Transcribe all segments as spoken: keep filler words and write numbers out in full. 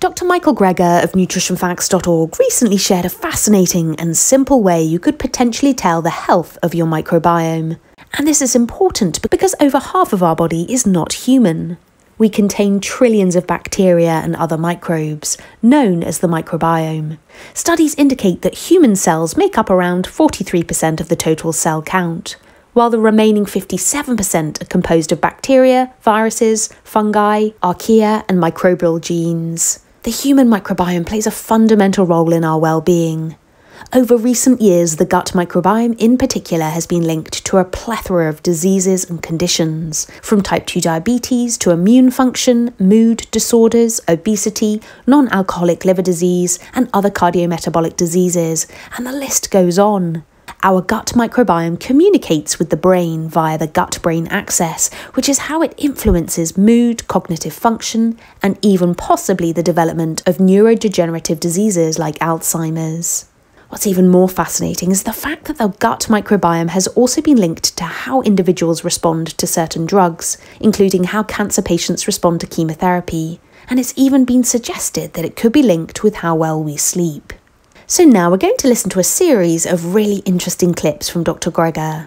Doctor Michael Greger of nutrition facts dot org recently shared a fascinating and simple way you could potentially tell the health of your microbiome. And this is important because over half of our body is not human. We contain trillions of bacteria and other microbes, known as the microbiome. Studies indicate that human cells make up around forty-three percent of the total cell count, while the remaining fifty-seven percent are composed of bacteria, viruses, fungi, archaea, and microbial genes. The human microbiome plays a fundamental role in our well-being. Over recent years, the gut microbiome in particular has been linked to a plethora of diseases and conditions, from type two diabetes to immune function, mood disorders, obesity, non-alcoholic liver disease, and other cardiometabolic diseases, and the list goes on. Our gut microbiome communicates with the brain via the gut-brain axis, which is how it influences mood, cognitive function, and even possibly the development of neurodegenerative diseases like Alzheimer's. What's even more fascinating is the fact that the gut microbiome has also been linked to how individuals respond to certain drugs, including how cancer patients respond to chemotherapy, and it's even been suggested that it could be linked with how well we sleep. So now we're going to listen to a series of really interesting clips from Doctor Greger.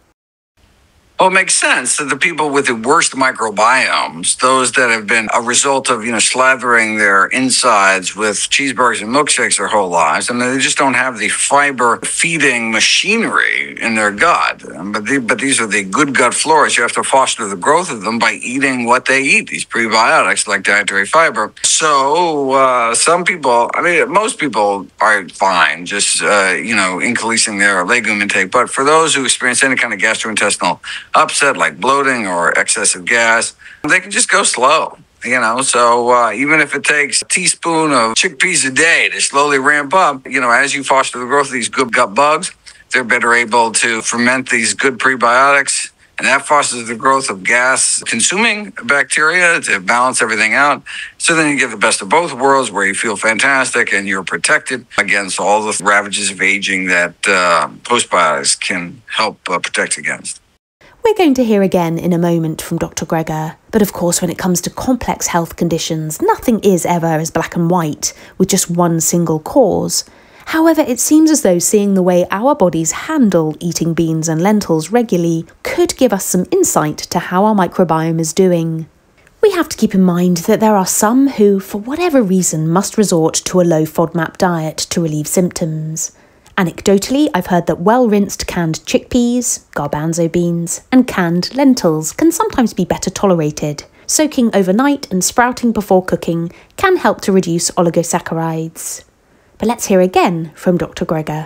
Well, it makes sense that the people with the worst microbiomes, those that have been a result of, you know, slathering their insides with cheeseburgers and milkshakes their whole lives, and they just don't have the fiber-feeding machinery in their gut. But, the, but these are the good gut floras. You have to foster the growth of them by eating what they eat, these prebiotics like dietary fiber. So uh, some people, I mean, most people are fine, just, uh, you know, increasing their legume intake. But for those who experience any kind of gastrointestinal upset like bloating or excessive gas, they can just go slow, you know. So uh, even if it takes a teaspoon of chickpeas a day to slowly ramp up, you know, as you foster the growth of these good gut bugs, they're better able to ferment these good prebiotics, and that fosters the growth of gas-consuming bacteria to balance everything out. So then you get the best of both worlds, where you feel fantastic and you're protected against all the ravages of aging that uh, postbiotics can help uh, protect against. We're going to hear again in a moment from Doctor Greger, but of course when it comes to complex health conditions, nothing is ever as black and white, with just one single cause. However, it seems as though seeing the way our bodies handle eating beans and lentils regularly could give us some insight to how our microbiome is doing. We have to keep in mind that there are some who, for whatever reason, must resort to a low FODMAP diet to relieve symptoms. Anecdotally, I've heard that well-rinsed canned chickpeas, garbanzo beans, and canned lentils can sometimes be better tolerated. Soaking overnight and sprouting before cooking can help to reduce oligosaccharides. But let's hear again from Doctor Greger.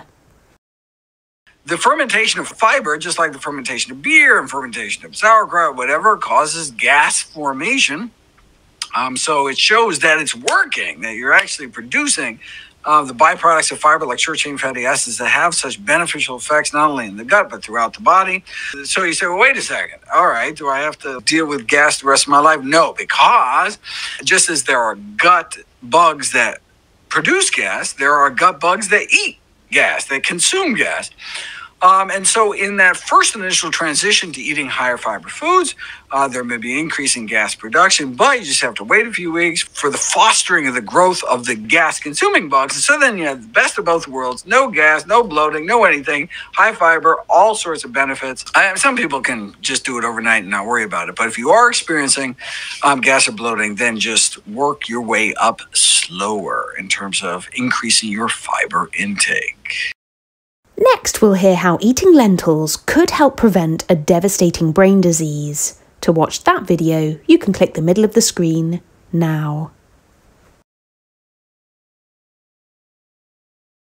The fermentation of fiber, just like the fermentation of beer and fermentation of sauerkraut, whatever, causes gas formation. Um, so it shows that it's working, that you're actually producing Uh, the byproducts of fiber, like short-chain fatty acids, that have such beneficial effects not only in the gut but throughout the body. So you say, well, wait a second. All right, do I have to deal with gas the rest of my life? No, because just as there are gut bugs that produce gas, there are gut bugs that eat gas, that consume gas. Um, and so in that first initial transition to eating higher fiber foods, uh, there may be increasing gas production, but you just have to wait a few weeks for the fostering of the growth of the gas-consuming bugs. And so then you have the best of both worlds: no gas, no bloating, no anything, high fiber, all sorts of benefits. I, some people can just do it overnight and not worry about it. But if you are experiencing um, gas or bloating, then just work your way up slower in terms of increasing your fiber intake. Next, we'll hear how eating lentils could help prevent a devastating brain disease. To watch that video, you can click the middle of the screen now.